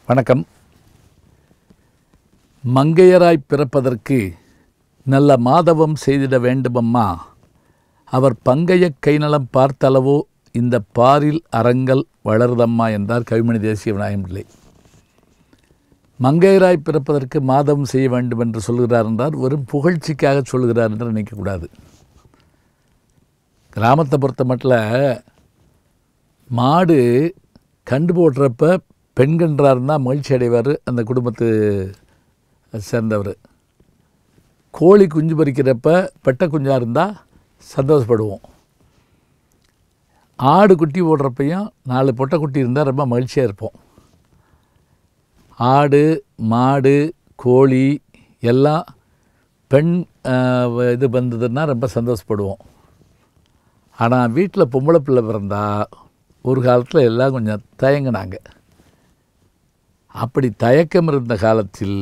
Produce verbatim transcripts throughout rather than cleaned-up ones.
வணக்கம். மங்கையராய் பிறப்பதற்கு நல்ல மாதவம் செய்திட வேண்டுமம்மா, அவர் பங்கைய கைநலம் பார்த்தளவோ இந்த பாரில் அறங்கள் வளருதம்மா என்றார் கவிமணி தேசிய விநாயகம் பிள்ளை. மங்கையராய் பிறப்பதற்கு மாதவம் செய்ய வேண்டும் என்று சொல்கிறார் என்றால் வெறும் புகழ்ச்சிக்காக சொல்கிறார் என்று நினைக்கக்கூடாது. கிராமத்தை பொறுத்த மட்டும் மாடு கண்டு போடுறப்ப பெண்கன்றாருன்னா மகிழ்ச்சி அடைவார் அந்த குடும்பத்து சேர்ந்தவர். கோழி குஞ்சு பறிக்கிறப்ப பெட்டை குஞ்சாக இருந்தால் சந்தோஷப்படுவோம். ஆடு குட்டி போடுறப்பையும் நாலு பொட்டை குட்டி இருந்தால் ரொம்ப மகிழ்ச்சியாக இருப்போம். ஆடு மாடு கோழி எல்லாம் பெண் இது வந்ததுன்னா ரொம்ப சந்தோஷப்படுவோம். ஆனால் வீட்டில் பொம்பளை பிள்ளை பிறந்தால் ஒரு காலத்தில் எல்லாம் கொஞ்சம் தயங்கினாங்க. அப்படி தயக்கம் இருந்த காலத்தில்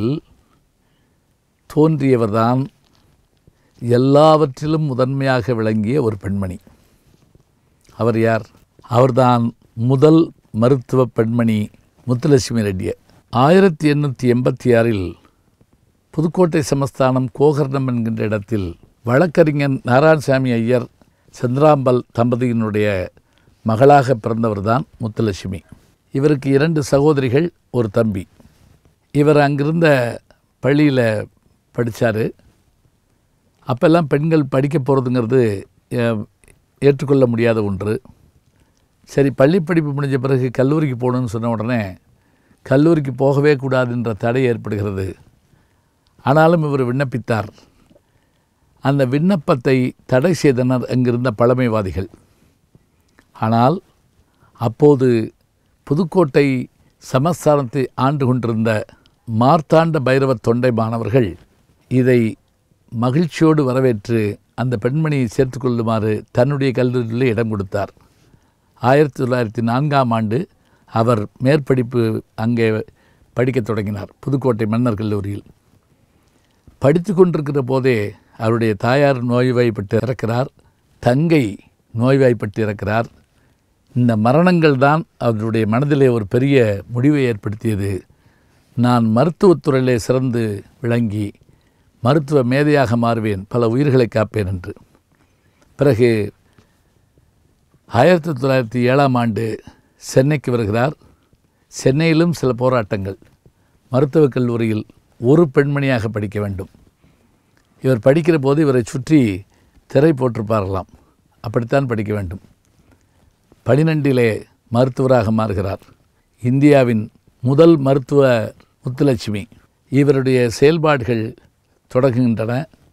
தோன்றியவர்தான் எல்லாவற்றிலும் முதன்மையாக விளங்கிய ஒரு பெண்மணி. அவர் யார்? அவர்தான் முதல் மருத்துவ பெண்மணி முத்துலட்சுமி ரெட்டியர். ஆயிரத்தி எண்ணூற்றி எண்பத்தி ஆறில் புதுக்கோட்டை சமஸ்தானம் கோகர்ணம் என்கின்ற இடத்தில் வழக்கறிஞர் நாராயணசாமி ஐயர் சந்திராம்பல் தம்பதியினுடைய மகளாக பிறந்தவர்தான் முத்துலட்சுமி. இவருக்கு இரண்டு சகோதரிகள், ஒரு தம்பி. இவர் அங்கிருந்த பள்ளியில் படித்தார். அப்போல்லாம் பெண்கள் படிக்க போகிறதுங்கிறது ஏற்றுக்கொள்ள முடியாத ஒன்று. சரி, பள்ளி படிப்பு முடிஞ்ச பிறகு கல்லூரிக்கு போகணுன்னு சொன்ன உடனே கல்லூரிக்கு போகவே கூடாதுன்ற தடை ஏற்படுகிறது. ஆனாலும் இவர் விண்ணப்பித்தார். அந்த விண்ணப்பத்தை தடை செய்தனர் அங்கிருந்த பழமைவாதிகள். ஆனால் அப்போது புதுக்கோட்டை சமஸ்தானத்தை ஆண்டு கொண்டிருந்த மார்த்தாண்ட பைரவ தொண்டை மாணவர்கள் இதை மகிழ்ச்சியோடு வரவேற்று அந்த பெண்மணியை சேர்த்து கொள்ளுமாறு தன்னுடைய கல்லூரியில் இடம் கொடுத்தார். ஆயிரத்தி தொள்ளாயிரத்தி நான்காம் ஆண்டு அவர் மேற்படிப்பு அங்கே படிக்கத் தொடங்கினார், புதுக்கோட்டை மன்னர் கல்லூரியில். படித்து கொண்டிருக்கிற போதே அவருடைய தாயார் நோய்வாய்ப்பட்டு இறக்கிறார், தங்கை நோய்வாய்ப்பட்டு இறக்கிறார். இந்த மரணங்கள் தான் அவருடைய மனதிலே ஒரு பெரிய முடிவை ஏற்படுத்தியது. நான் மருத்துவத்துறையிலே சிறந்து விளங்கி மருத்துவ மேதையாக மாறுவேன், பல உயிர்களை காப்பேன் என்று. பிறகு ஆயிரத்தி தொள்ளாயிரத்தி ஏழாம் ஆண்டு சென்னைக்கு வருகிறார். சென்னையிலும் சில போராட்டங்கள். மருத்துவக் கல்லூரியில் ஒரு பெண்மணியாக படிக்க வேண்டும். இவர் படிக்கிற போது இவரை சுற்றி திரை போட்டிருப்பார்களாம். அப்படித்தான் படிக்க வேண்டும். பனிரெண்டிலே மருத்துவராக மாறுகிறார். இந்தியாவின் முதல் மருத்துவ முத்துலட்சுமி. இவருடைய செயல்பாடுகள் தொடங்குகின்றன.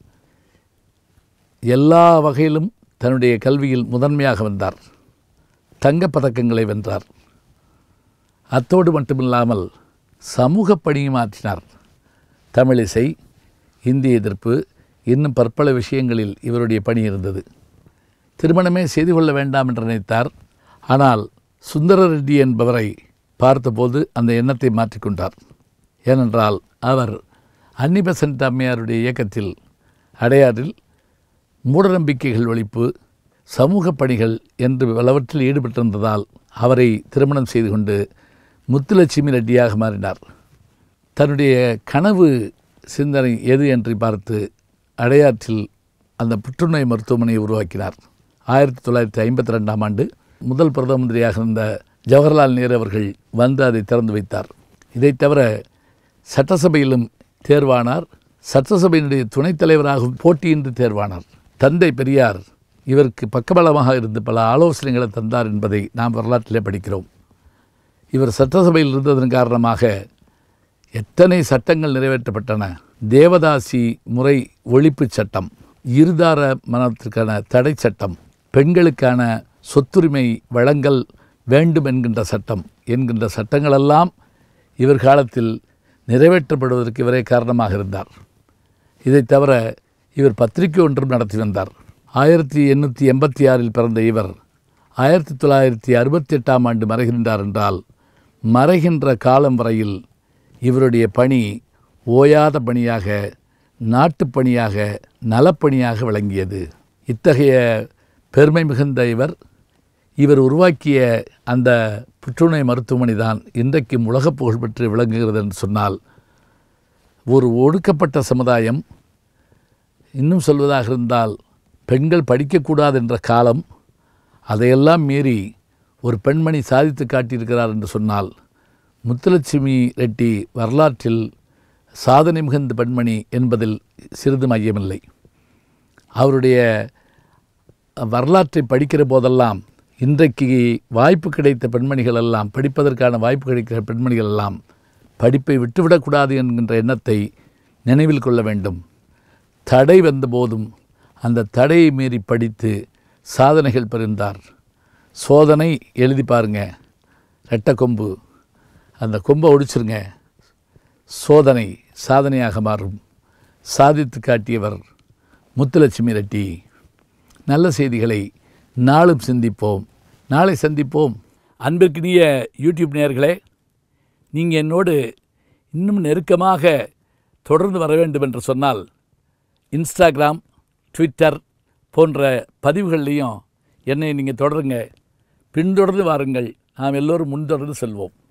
எல்லா வகையிலும் தன்னுடைய கல்வியில் முதன்மையாக வந்தார். தங்கப்பதக்கங்களை வென்றார். அத்தோடு மட்டுமில்லாமல் சமூக பணியும் ஆற்றினார். தமிழிசை, இந்திய எதிர்ப்பு, இன்னும் பற்பல விஷயங்களில் இவருடைய பணி இருந்தது. திருமணமே செய்து கொள்ள வேண்டாம் என்று நினைத்தார். ஆனால் சுந்தர ரெட்டி என்பவரை பார்த்தபோது அந்த எண்ணத்தை மாற்றிக்கொண்டார். ஏனென்றால் அவர் அன்னி பெசன்ட் அம்மையாருடைய இயக்கத்தில் அடையாறில் மூடநம்பிக்கைகள் ஒழிப்பு, சமூக பணிகள் என்று பலவற்றில் ஈடுபட்டிருந்ததால் அவரை திருமணம் செய்து கொண்டு முத்துலட்சுமி ரெட்டியாக மாறினார். தன்னுடைய கனவு சிந்தனை எது என்று பார்த்து அடையாற்றில் அந்த புற்றுநோய் மருத்துவமனையை உருவாக்கினார். ஆயிரத்தி தொள்ளாயிரத்தி ஐம்பத்தி ரெண்டாம் ஆண்டு முதல் பிரதம மந்திரியாக இருந்த ஜவஹர்லால் நேரு அவர்கள் வந்து அதை திறந்து வைத்தார். இதை தவிர சட்டசபையிலும் தேர்வானார். சட்டசபையினுடைய துணைத் தலைவராகவும் போட்டியின்றி தேர்வானார். தந்தை பெரியார் இவருக்கு பக்கபலமாக இருந்து பல ஆலோசனைகளை தந்தார் என்பதை நாம் வரலாற்றிலே படிக்கிறோம். இவர் சட்டசபையில் இருந்ததன் காரணமாக எத்தனை சட்டங்கள் நிறைவேற்றப்பட்டன. தேவதாசி முறை ஒழிப்பு சட்டம், இருதார மனத்திற்கான தடை சட்டம், பெண்களுக்கான சொத்துரிமை வழங்கல் வேண்டும் என்கின்ற சட்டம் என்கின்ற சட்டங்களெல்லாம் இவர் காலத்தில் நிறைவேற்றப்படுவதற்கு இவரே காரணமாக இருந்தார். இதை தவிர இவர் பத்திரிகை ஒன்றும் நடத்தி வந்தார். ஆயிரத்தி எண்ணூற்றி எண்பத்தி ஆறில் பிறந்த இவர் ஆயிரத்தி தொள்ளாயிரத்தி அறுபத்தி எட்டாம் ஆண்டு மறைகின்றார் என்றால் மறைகின்ற காலம் வரையில் இவருடைய பணி ஓயாத பணியாக, நாட்டுப்பணியாக, நலப்பணியாக விளங்கியது. இத்தகைய பெருமை மிகுந்த இவர் இவர் உருவாக்கிய அந்த புற்றுநோய் மருத்துவமனை தான் இன்றைக்கும் உலக புகழ்பெற்று விளங்குகிறது என்று சொன்னால், ஒரு ஒடுக்கப்பட்ட சமுதாயம், இன்னும் சொல்வதாக இருந்தால் பெண்கள் படிக்கக்கூடாது என்ற காலம், அதையெல்லாம் மீறி ஒரு பெண்மணி சாதித்து காட்டியிருக்கிறார் என்று சொன்னால், முத்துலட்சுமி ரெட்டி வரலாற்றில் சாதனை மிகுந்த பெண்மணி என்பதில் சிறிது மையமில்லை. அவருடைய வரலாற்றை படிக்கிற போதெல்லாம் இன்றைக்கு வாய்ப்பு கிடைத்த பெண்மணிகள் எல்லாம், படிப்பதற்கான வாய்ப்பு கிடைக்கிற பெண்மணிகள் எல்லாம் படிப்பை விட்டுவிடக்கூடாது என்கின்ற எண்ணத்தை நினைவில் கொள்ள வேண்டும். தடை வந்தபோதும் அந்த தடையை மீறி படித்து சாதனைகள் புரிந்தார். சோதனை எழுதி பாருங்க, ரெட்டை கொம்பு, அந்த கொம்பை ஒடிச்சிருங்க, சோதனை சாதனையாக மாறும். சாதித்து காட்டியவர் முத்துலட்சுமி ரெட்டி. நல்ல செய்திகளை நாளும் சிந்திப்போம், நாளை சந்திப்போம். அன்பிற்கினிய யூடியூப் நேயர்களே, நீங்கள் என்னோடு இன்னும் நெருக்கமாக தொடர்ந்து வர வேண்டும் என்று சொன்னால், இன்ஸ்டாகிராம், ட்விட்டர் போன்ற பதிவுகள்லையும் என்னை நீங்கள் தொடருங்க. பின்தொடர்ந்து வாருங்கள். நாம் எல்லோரும் முன்தொடர்ந்து செல்வோம்.